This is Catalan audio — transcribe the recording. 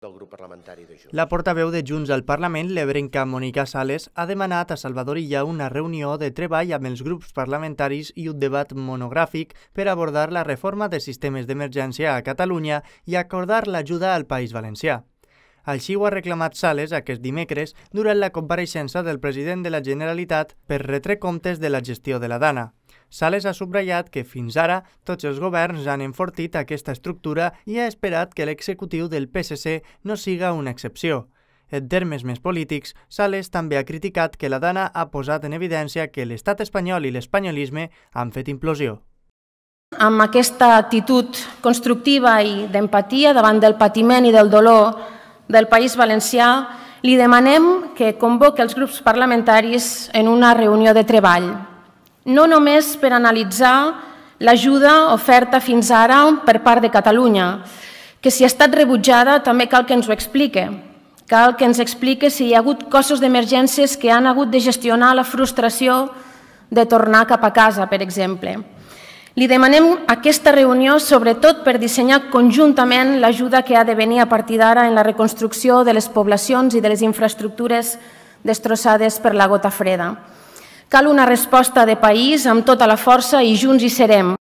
del grup parlamentari de Junts. La portaveu de Junts al Parlament, l'ebrenca Mònica Sales, ha demanat a Salvador Illa una reunió de treball amb els grups parlamentaris i un debat monogràfic per abordar la reforma de sistemes d'emergència a Catalunya i acordar l'ajuda al País Valencià. Així ho ha reclamat Sales aquest dimecres durant la compareixença del president de la Generalitat per retre comptes de la gestió de la Dana. Sales ha subratllat que fins ara tots els governs han enfortit aquesta estructura i ha esperat que l'executiu del PSC no siga una excepció. En termes més polítics, Sales també ha criticat que la Dana ha posat en evidència que l'estat espanyol i l'espanyolisme han fet implosió. Amb aquesta actitud constructiva i d'empatia davant del patiment i del dolor del País Valencià, li demanem que convoqui els grups parlamentaris en una reunió de treball, no només per analitzar l'ajuda oferta fins ara per part de Catalunya, que si ha estat rebutjada també cal que ens ho expliqui. Cal que ens expliqui si hi ha hagut cossos d'emergències que han hagut de gestionar la frustració de tornar cap a casa, per exemple. Li demanem aquesta reunió sobretot per dissenyar conjuntament l'ajuda que ha de venir a partir d'ara en la reconstrucció de les poblacions i de les infraestructures destrossades per la gota freda. Cal una resposta de país amb tota la força i junts hi serem.